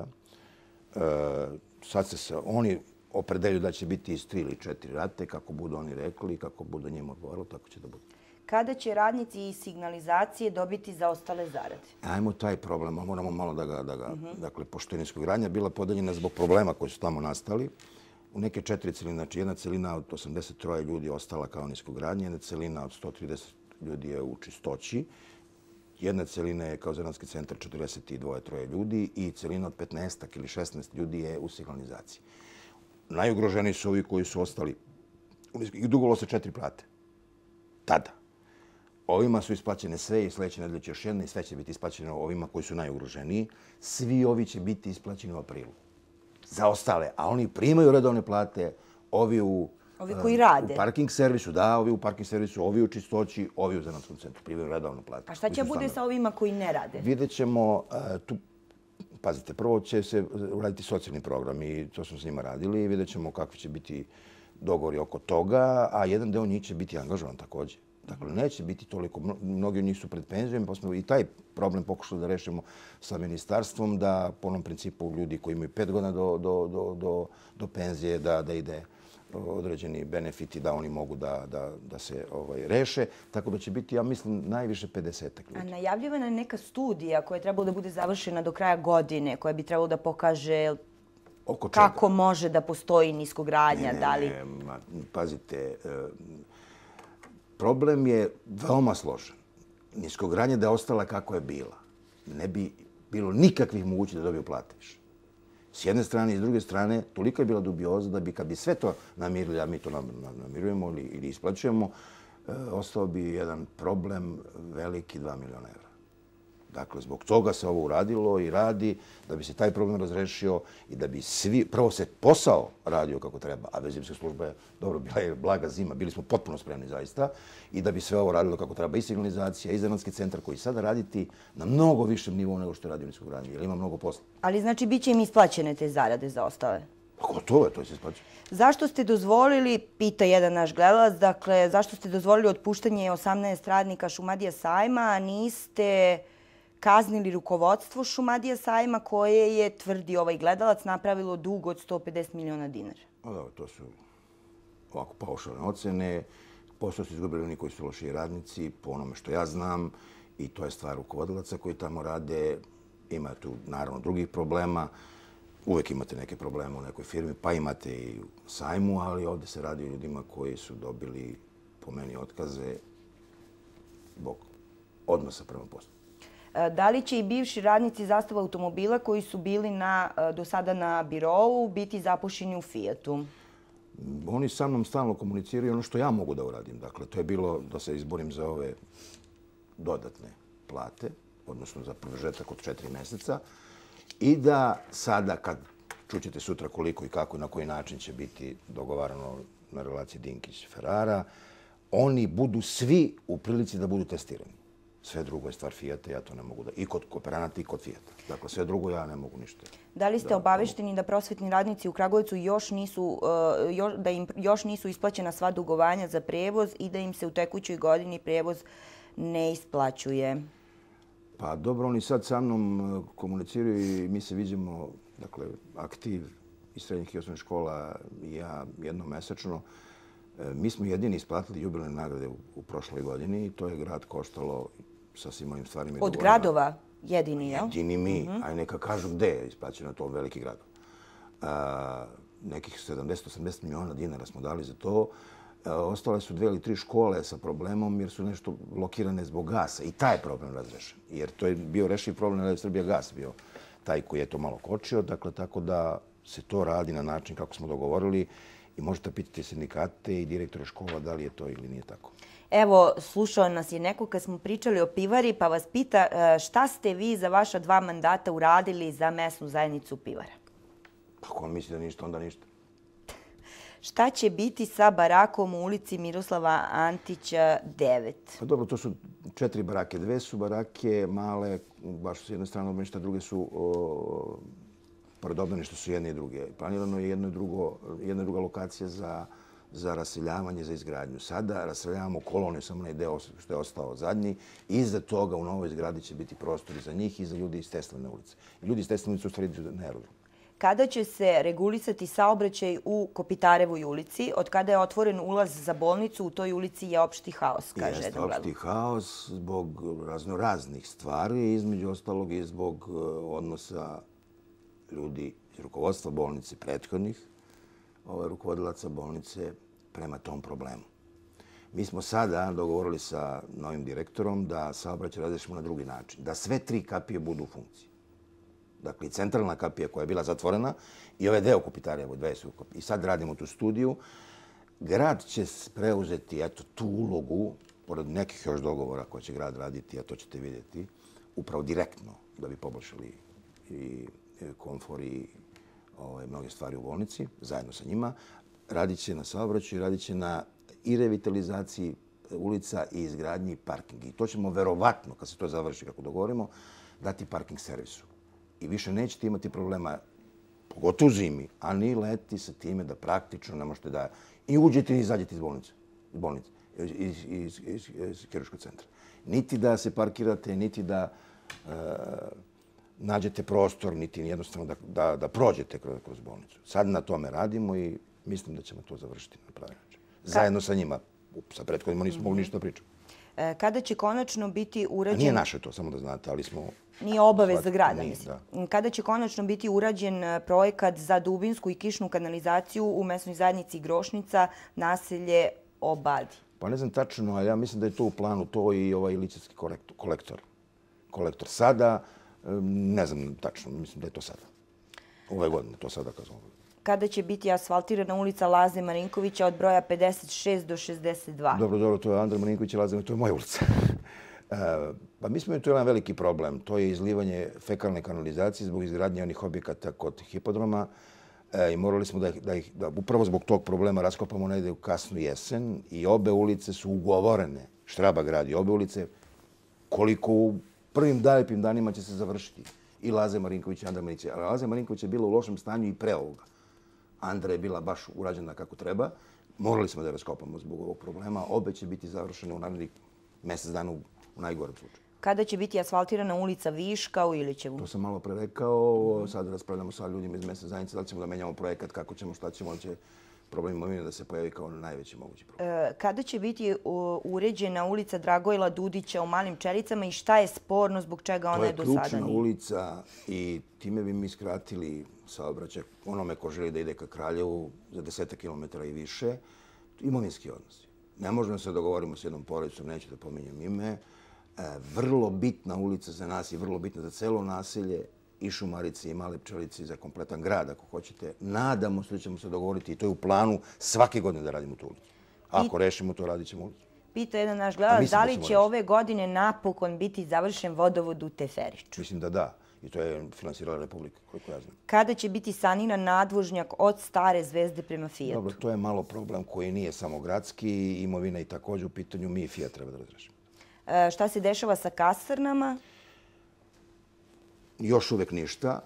S2: Sad se oni opredelju da će biti iz 3 ili 4 rate, kako budu oni rekli, kako budu njima odgovaralo, tako će da bude.
S1: Kada će radnici iz signalizacije dobiti zaostale zarade?
S2: Ajmo taj problem, moramo malo da ga... Dakle, pošto je niskogradnja bila podeljena zbog problema koji su tamo nastali, u neke 4 celine, znači jedna celina od 83 ljudi ostala kao niskogradnja, jedna celina od 130 ljudi je u čistoći, jedna celina je kao zanatski centar 42-3 ljudi i celina od 15 ili 16 ljudi je u signalizaciji. Najugroženiji su ovi koji su ostali. I dugovalo se 4 plate. Tada. Ovima su isplaćene sve i sljedeće nedelje će još jedna i sve će biti isplaćeno ovima koji su najugroženiji. Svi ovi će biti isplaćeni u aprilu. Za ostale. A oni primaju redovne plate, ovi
S1: koji rade.
S2: U parking servisu, da, ovi u parking servisu, ovi u čistoći, ovi u zanatskom centru primaju redovne plate.
S1: A šta će bude sa ovima koji ne rade?
S2: Vidjet ćemo tu. Pazite, prvo će se uraditi socijalni program i to smo s njima radili i vidjet ćemo kakvi će biti dogovori oko toga, a jedan deo njih će biti angažovan također. Dakle, neće biti toliko, mnogi od njih su pred penzijom, pa smo i taj problem pokušali da rešimo sa ministarstvom, da po onom principu ljudi koji imaju 5 godina do penzije, da ide određeni benefiti, da oni mogu da se reše. Tako da će biti, ja mislim, najviše 50 ljudi.
S1: A najavljivana je neka studija koja je trebala da bude završena do kraja godine, koja bi trebalo da pokaže kako može da postoji niskogradnja.
S2: Pazite, problem je veoma složen. Niskogradnja da je ostala kako je bila. Ne bi bilo nikakvih mogućnosti da dobiju plate više. S jedne strane i s druge strane, toliko je bila dubioza da bi kad bi sve to namirili, a mi to namirujemo ili isplaćujemo, ostao bi jedan problem veliki 2 miliona evra. Dakle, zbog toga se ovo uradilo i radi da bi se taj problem razrešio i da bi svi, prvo se posao radio kako treba, a vezimska služba je, dobro, bila je blaga zima, bili smo potpuno spremni zaista, i da bi sve ovo radilo kako treba, i signalizacija, i zanatski centar koji sada raditi na mnogo višem nivou nego što je radio niskogradnje, jer ima mnogo posla.
S1: Ali znači bit će im isplaćene te zarade za ostale?
S2: Pa gotovo je, to se isplaća.
S1: Zašto ste dozvolili, pita jedan naš gledalac, dakle, zašto ste dozvolili otpuštanje 18 radnika Šumadija sajma, a niste kaznili rukovodstvo Šumadija sajma koje je, tvrdi ovaj gledalac, napravilo dug od 150 miliona dinara?
S2: Dobro, to su ovako paušalne ocene. Posao su izgubili oni koji su lošiji radnici, po onome što ja znam, i to je stvar rukovodilaca koji tamo rade. Ima tu, naravno, drugih problema. Uvek imate neke probleme u nekoj firmi, pa imate i u sajmu, ali ovdje se radi o ljudima koji su dobili, po meni, otkaze zbog odnosa prema poslu.
S1: Da li će i bivši radnici Zastava automobila koji su bili do sada na birovu biti zapošljeni u Fijatu?
S2: Oni sa mnom stalno komuniciraju ono što ja mogu da uradim. Dakle, to je bilo da se izborim za ove dodatne plate, odnosno za produžetak od 4 mjeseca, i da sada, kad čućete sutra koliko i kako i na koji način će biti dogovarano na relaciji Dinkić-Ferrara, oni budu svi u prilici da budu testirani. Sve drugo je stvar Fijata, ja to ne mogu da... I kod kooperanata i kod Fijata. Dakle, sve drugo ja ne mogu ništa.
S1: Da li ste obavešteni da prosvetni radnici u Kragujevcu da im još nisu isplaćena sva dugovanja za prevoz i da im se u tekućoj godini prevoz ne isplaćuje?
S2: Pa dobro, oni sad sa mnom komuniciraju i mi se viđemo, dakle, aktiv iz srednjih i osnovnih škola i ja jednom mesečno. Mi smo jedini isplatili jubilejne nagrade u prošloj godini i to je grad koštalo sa svim ovim stvarima.
S1: Od gradova jedini, jel?
S2: Jedini mi, a neka kažu gde je isplaćeno to veliki grad. Nekih 70-80 miliona dinara smo dali za to. Ostale su 2 ili 3 škole sa problemom jer su nešto blokirane zbog gasa. I taj je problem razrešen. Jer to je bio rešiv problem, da je Srbija gas bio taj koji je to malo kočio. Dakle, tako da se to radi na način kako smo dogovorili i možete pitati sindikate i direktore škola da li je to ili nije tako.
S1: Evo, slušao nas je neko kad smo pričali o pivari, pa vas pita šta ste vi za vaša 2 mandata uradili za mesnu zajednicu Pivara?
S2: Ako on misli da ništa, onda ništa.
S1: Šta će biti sa barakom u ulici Miroslava Antića 9?
S2: Pa dobro, to su 4 barake. 2 su barake male, baš s jedne strane obdaništa, druge su pored obdaništa su jedne i druge. Planirano je jedna i druga lokacija za raseljavanje, za izgradnju. Sada raseljavamo koloniju, samo onaj deo što je ostao zadnji. Iza toga u novoj zgradi će biti prostori za njih i za ljudi iz Tesline ulice. Ljudi iz Tesline ulice u stvari idu na aerodrom.
S1: Kada će se regulisati saobraćaj u Kopitarevoj ulici? Od kada je otvoren ulaz za bolnicu, u toj ulici je opšti haos, kaže jedan gledalac.
S2: Jeste opšti haos zbog raznih stvari, između ostalog i zbog odnosa ljudi iz rukovodstva bolnice prethodnih, rukovodilaca bolnice prema tom problemu. Mi smo sada dogovorili sa novim direktorom da saobraćaj razrešimo na drugi način, da sve 3 kapije budu u funkciji. Dakle, i centralna kapija koja je bila zatvorena i ove deo Kopitareva, 2 su i sad radimo tu studiju. Grad će preuzeti tu ulogu, pored nekih još dogovora koje će grad raditi, a to ćete vidjeti, upravo direktno da bi poboljšali i komfor i mnoge stvari u bolnici, zajedno sa njima. Radit će na saobraćaju, radit će na i revitalizaciji ulica i izgradnji parkinga. I to ćemo verovatno, kad se to završi, kako dogovorimo, dati parking servisu. I više nećete imati problema, pogotovo zimi, a ni leti sa time da praktično ne možete da i uđete i izađete iz bolnice, iz kirurškog centra. Niti da se parkirate, niti da nađete prostor, niti jednostavno da prođete kroz bolnicu. Sad na tome radimo i mislim da ćemo to završiti na pravi način. Zajedno sa njima. Sa prethodima nismo mogli ništa pričati.
S1: Kada će konačno biti urađen...
S2: Nije naše to, samo da znate, ali smo...
S1: Nije obaveza grada, mislim. Kada će konačno biti urađen projekat za dubinsku i kišnu kanalizaciju u mesnoj zajednici Grošnica, naselje Obadi?
S2: Pa ne znam tačno, ali ja mislim da je to u planu, to i ovaj Ilićevski kolektor sada. Ne znam tačno, mislim da je to sada. Ove godine, to sada kazamo.
S1: Kada će biti asfaltirana ulica Laze Marinkovića od broja 56 do 62?
S2: Dobro, to je Andrej Marinković i Laze, to je moja ulica. Pa mi smo imali tu jedan veliki problem. To je izlivanje fekalne kanalizacije zbog izgradnje onih objekata kod hipodroma i morali smo da upravo zbog tog problema raskopamo negde u kasnu jesen i obe ulice su ugovorene. Štraba gradi obe ulice. Koliko u prvim lepim danima će se završiti. I Laze Marinković i Andra Marića. Ali Laze Marinković je bila u lošem stanju i pre ovoga. Andra je bila baš urađena kako treba. Morali smo da je raskopamo zbog ovog problema. Obe će biti završene u narednih mjesec dana u najgorem slučaju.
S1: Kada će biti asfaltirana ulica Viška u Ilićevu?
S2: To sam malo pre rekao. Sad raspravljamo sa ljudima iz mesne zajednice. Da li ćemo da menjamo projekat, kako ćemo, šta ćemo, ali će problem imovine da se pojavi kao najveći mogući problem.
S1: Kada će biti uređena ulica Dragojla Dudića u Malim Čelicama i šta je sporno, zbog čega ona je do sada nije?
S2: To je ključna ulica i time bi mi skratili saobraćaj onome ko želi da ide ka Kraljevu za 10 km i više. Imovinski odnosi. Ne možemo se dogovorimo s jednom porodicom, neću da pominjem ime. Vrlo bitna ulica za nas i vrlo bitna za celo naselje i Šumarice i Male Pčelice i za kompletan grad, ako hoćete. Nadamo se da ćemo se dogovoriti i to je u planu svake godine da radimo tu ulicu. Ako rešimo to, radit ćemo ulicu.
S1: Pita jedan naš gledalac, da li će ove godine napokon biti završen vodovod u Teferiću?
S2: Mislim da da. I to je finansirala Republika, koliko ja znam.
S1: Kada će biti saniran nadvožnjak od Stare Zvezde prema Fijatu?
S2: Dobro, to je malo problem koji nije samo gradski. Imovina i također u pitanju mi i Fijat treba da razrešimo.
S1: Šta se dešava sa kasarnama?
S2: Još uvek ništa.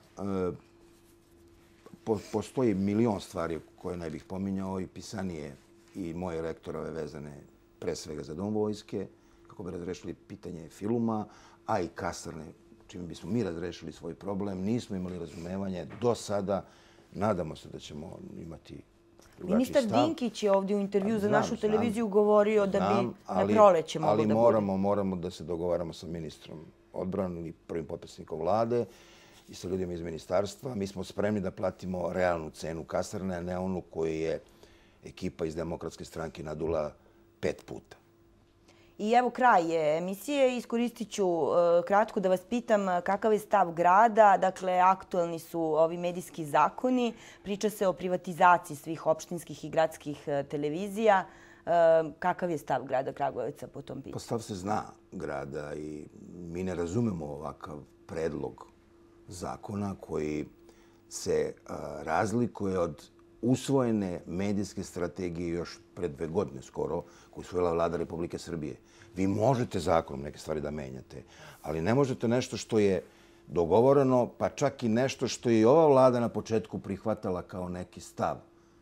S2: Postoji milion stvari koje ne bih pominjao i pisanije i moje rektorove vezane pre svega za Dom vojske, kako bi razrešili pitanje filuma, a i kasarne, čime bismo mi razrešili svoj problem. Nismo imali razumevanje do sada. Nadamo se da ćemo imati drugačiji stav.
S1: Ministar Dinkić je ovdje u intervju za našu televiziju govorio da bi na proleće moglo da bude.
S2: Ali moramo da se dogovaramo sa ministrom odbrane i prvim potpredsjednikom vlade i sa ljudima iz ministarstva. Mi smo spremni da platimo realnu cenu kasarne, a ne onu koju je ekipa iz Demokratske stranke nadula 5 puta.
S1: I evo kraj je emisije. Iskoristit ću kratko da vas pitam kakav je stav grada. Dakle, aktualni su ovi medijski zakoni. Priča se o privatizaciji svih opštinskih i gradskih televizija. Kakav je stav grada Kragujevca po tom pitanju?
S2: Pa stav se zna grada i mi ne razumemo ovakav predlog zakona koji se razlikuje od usvojene medijske strategije još pred 2 godine skoro, koju usvojila vlada Republike Srbije. Vi možete zakonom neke stvari da menjate, ali ne možete nešto što je dogovoreno, pa čak i nešto što je i ova vlada na početku prihvatala kao neki stav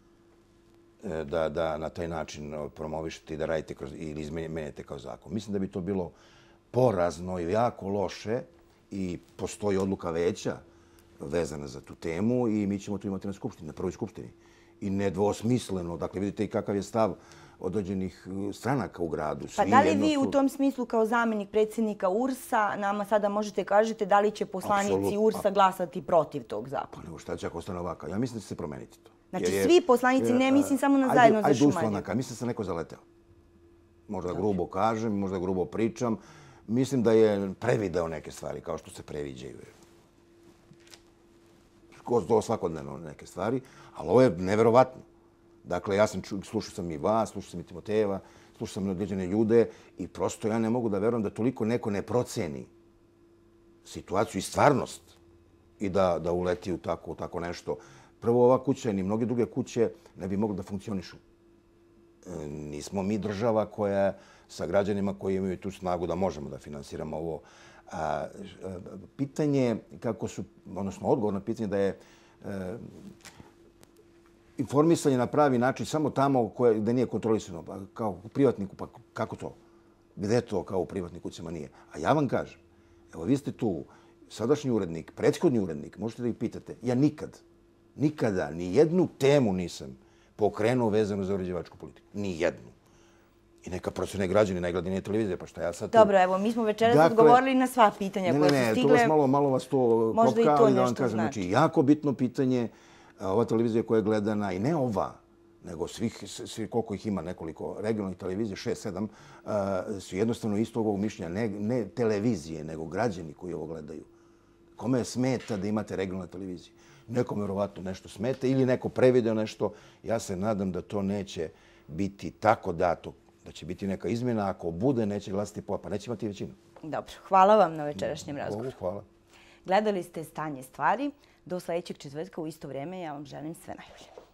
S2: da na taj način promovišete i da radite ili izmenjate kao zakon. Mislim da bi to bilo porazno i jako loše i postoji odluka veća vezana za tu temu i mi ćemo to imati na skupštini, na prvoj skupštini. I nedvosmisleno, dakle vidite i kakav je stav određenih stranaka u gradu.
S1: Pa da li vi u tom smislu kao zamjenik predsjednika URS-a nama sada možete kažete da li će poslanici URS-a glasati protiv tog zakona?
S2: Pa nego šta će ako ostane ovakav? Ja mislim da će se promeniti to.
S1: Znači svi poslanici, ne mislim samo na zajedno za Šumadiju.
S2: Mislim da se neko zaleteo. Možda grubo kažem, možda grubo pričam. Mislim da je prevideo neke stvari kao što se previđaju. Svakodnevno neke stvari, ali ovo je neverovatno. Dakle, ja slušao sam i vas, slušao sam i Timotejeva, slušao sam i određene ljude i prosto ja ne mogu da verujem da toliko neko ne proceni situaciju i stvarnost i da uleti u tako nešto. Prvo, ova kuća i mnoge druge kuće ne bi mogli da funkcionišu. Nismo mi država koja sa građanima koji imaju tu snagu da možemo da finansiramo ovo. Pitanje kako su, odnosno odgovor na pitanje da je informisanje na pravi način samo tamo gdje nije kontrolisano, kao u privatniku, pa kako to? Gde to kao u privatnim kućama nije? A ja vam kažem, evo vi ste tu, sadašnji urednik, prethodni urednik, možete da ih pitate, ja nikada, ni jednu temu nisam pokrenuo vezano za uređivačku politiku. Ni jednu. I neka procene građani najgledanije televizije, pa šta ja sad...
S1: Dobro, evo, mi smo večeras odgovorili na sva pitanja koja su stigle.
S2: Ne, to malo vas to kopka, ali da vam kažem, znači, jako bitno pitanje, ova televizija koja je gledana, i ne ova, nego svi koliko ih ima, nekoliko regionalnih televizija, 6, 7, su jednostavno isto ovog mišljenja, ne televizije, nego građani koji ovo gledaju. Kome smeta da imate regionalne televizije? Nekom vjerovatno nešto smeta ili neko prevideo nešto. Ja se nadam da to neće biti tako dato, da će biti neka izmjena. Ako bude, neće glasiti pa neće imati većinu.
S1: Dobro, hvala vam na večerašnjem razgovoru.
S2: Hvala.
S1: Gledali ste Stanje stvari. Do sledećeg četvrtka u isto vreme ja vam želim sve najbolje.